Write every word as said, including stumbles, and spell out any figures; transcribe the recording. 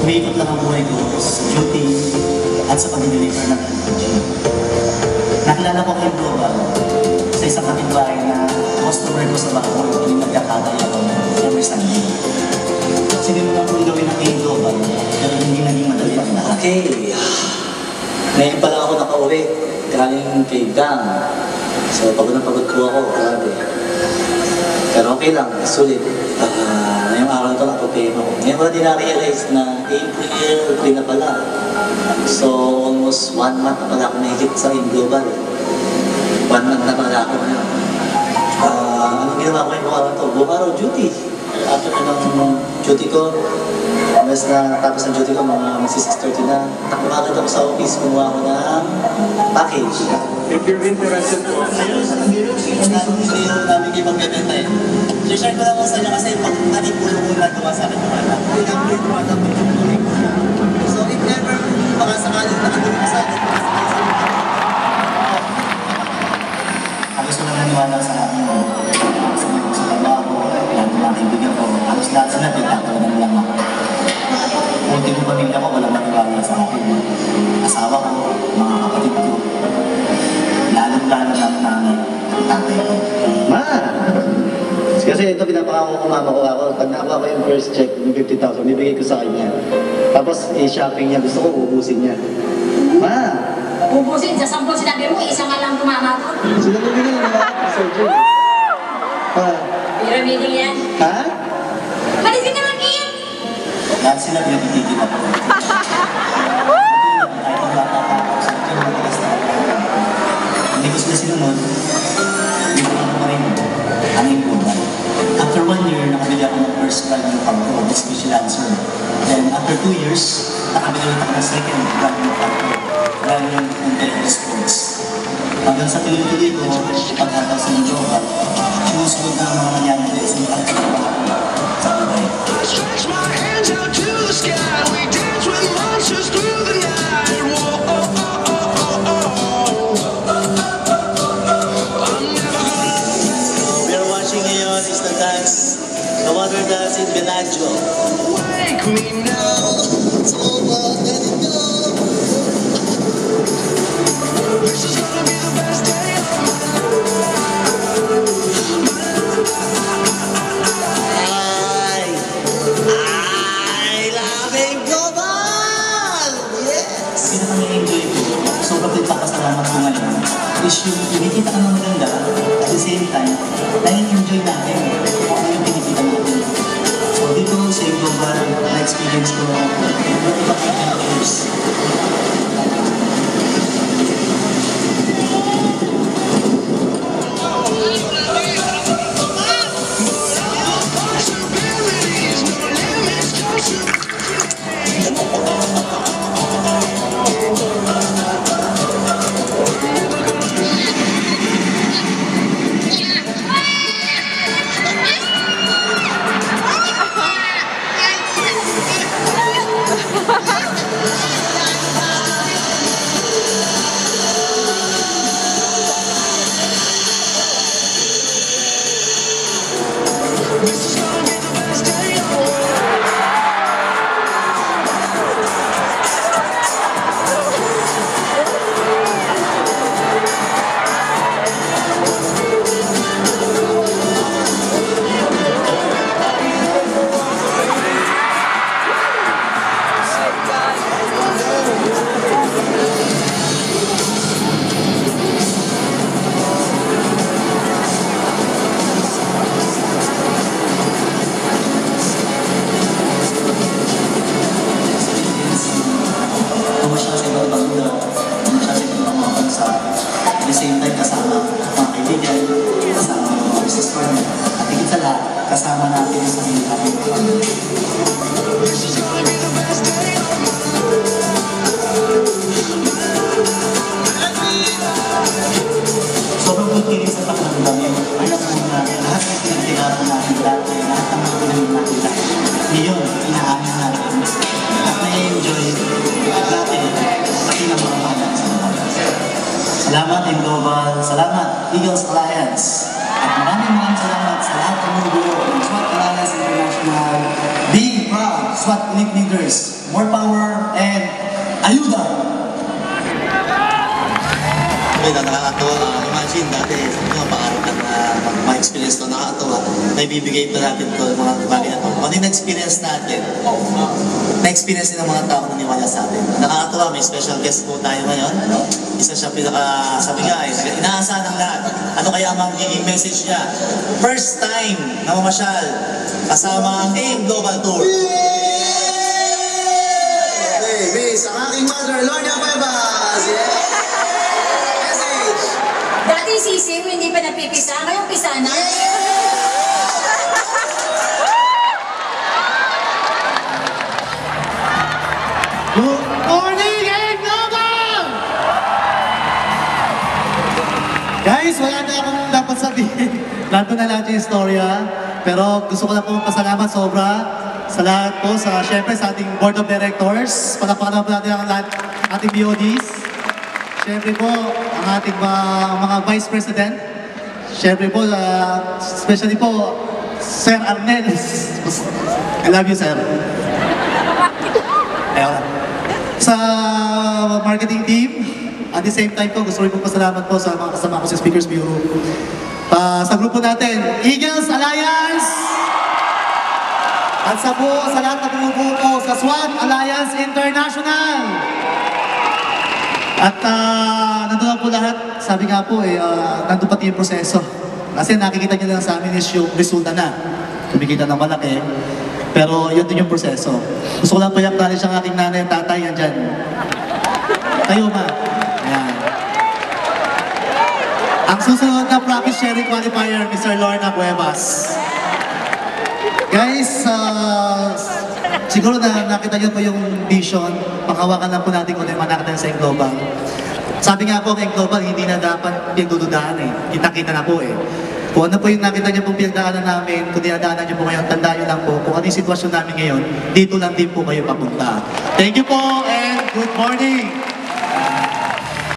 umiikot lang ang buhay ko sa duty at sa pag-deliver ng N P G. Nakilala ko kay Global sa isang kapitbahay na customer ko sa bahay yung nagkakatay ako every Sunday. Sige mo lang kung gawin ng kay Global, pero hindi naging madali ang lahat. Okay. Ngayon pala ako nakauwi. Galing kay Gang. So, pagod na pagod ko ako. Grabe. Pero okay lang. Sulit. Uh, ngayong araw ito nakapapayam ako. Ngayon ko na din na-realize na April three na pala. So, almost one month na pala ako nahigit sa In-Global. One month na pala ako ngayon. Uh, anong ginawa ko ngayong araw ito? Buong araw duty. After ng duty ko, mas na tapos ng duty ko, mga six thirty na, nakumakit ako sa office, kumuha ko ng package. If you're interested po, Ayun, sa pag-iros, yung hindi namin kayo magbebenta eh. Share ko lang ako sa inyo kasi pag manipulong ko nagawa sa akin yung anak. I-upgrade mo anak yung tuloy ko na. So if ever baka sakaling nakatulong sa akin, baka sakaling sa akin. Halos ko lang naniwala sa akin. Sa mga sa trabaho, lahat ng mga kaibigan ko, halos lahat sila pinagkakaroon lang ako. Kunti ko pamilya ko, walang maniwala sa akin. Asawa ko, mga kapatid ko. Lalong-lalo na ang nanay, ang tatay ko. Ma! Kasi ito pinapakako ko mama ko ako. Pag nakuha ko yung first check, yung fifty thousand, bibigay ko sa kanya. Tapos i-shopping niya, gusto ko ubusin niya. Ma! Ubusin, sa sampung sinabi mo, isa nga lang tumama to. Sila mo bigay na ba? Sir Joe. Ha? Pyramiding yan. Ha? Malis ka naman, Ian! Lahat sila pinapitigil ako. Kahit ang bata pa ako, sa akin ang matigas na ako. Hindi ko sila sinunod, hindi ko lang marin ang impunan. After one year, nakabili ako ng first brand new pag ko, Mitsubishi Lancer. Then after two years, nakabili ulit ako ng second brand new pag ko, brand new Intelligent Sports. Hanggang sa tuloy-tuloy ko, paghataw sa mga jowa, sinusunod na ang mga nangyari sa isang pagkakawa sa buhay. Stretch my hands out to the sky. We dance with monsters through the night. Whoa, oh, oh, oh, oh, oh. I'm never gonna We are watching ngayon is the dance, the water dance in Bellagio. wake me now. It's over, let it go. This is gonna be the best day of my Ay! Ay! Laming global! Yes! Pinaka-enjoy ko, sobrang pinapakasalamat ko ngayon, is yung kinikita ka ng maganda, at the same time, nai-enjoy natin kung ano yung kinikita natin. So dito sa global, na-experience ko, iba't ibang adventures. possibilities. No limits, just this is gonna be the best day of my Pumasya sa ibang bangga, pumasya sa ibang mga bansa. At the same time, kasama mga kaibigan, kasama mga business partner. At higit sa lahat, kasama natin sa mga ating pamilya. This is gonna be the best day of my Sobrang pagkilig sa pakiramdam yung alam mo na lahat ng pinagtirapan natin dati, lahat ng mga pinagin natin dati. Ngayon, inaamin natin at na-enjoy natin pati ng mga mahal sa mga. Salamat in Global, salamat Eagles Alliance. At maraming maraming salamat sa lahat ng mga buo ng SWAT Alliance International. Be proud! SWAT Elite Leaders. More power and ayuda! Okay, na nakakatawa. Uh, imagine dati, sabi nga, pangarap ka na ma-experience to, nakakatawa. May bibigay pa natin to, mga bagay na to. Ano yung na-experience natin? Na-experience din ng mga tao na naniwala sa atin. Nakakatawa, may special guest po tayo ngayon. Isa siya pinaka, sabi nga, eh, inaasahan ng lahat. Ano kaya ang magiging message niya? First time na mamasyal kasama ang AIM Global Tour. Okay, miss, ang aking mother, Lorna Cuevas! Yeah! Dati sisiw, hindi pa napipisa. Ngayon pisa na. Good morning, and Global! Guys, wala na akong dapat sabihin. Nandun na lahat yung istorya. Pero gusto ko lang po magpasalamat sobra sa lahat po, sa syempre sa ating Board of Directors. Palapakan naman po natin ang lahat, ating B O Ds. Syempre po, ang ating mga, mga Vice President. Syempre po, uh, especially po, Sir Arnel. I love you, Sir. Ayun. Sa marketing team, at the same time po, gusto rin po pasalamat po sa mga kasama ko sa Speakers Bureau. Uh, sa grupo natin, Eagles Alliance! At sa po, sa lahat na bumubuo po sa SWAT Alliance International! At uh, nandun na po lahat, sabi nga po eh, uh, nandun pati yung proseso. Kasi nakikita nyo lang sa amin is yung resulta na. Kumikita ng malaki. Pero yun din yung proseso. Gusto ko lang po i-acknowledge ang aking nanay at tatay, yan dyan. Kayo ma. Ayan. Ang susunod na profit sharing qualifier, Mister Lorna Cuevas. Guys, uh, siguro na nakita nyo po yung vision, panghawakan lang po natin kung ano yung manakita sa Global. Sabi nga po, ang Global, hindi na dapat pinagdududahan eh. Kita-kita na po eh. Kung ano po yung nakita nyo pong pinagdaanan namin, kung dinadaanan nyo po ngayon, tandaan nyo lang po, kung ano yung sitwasyon namin ngayon, dito lang din po kayo papunta. Thank you po and good morning!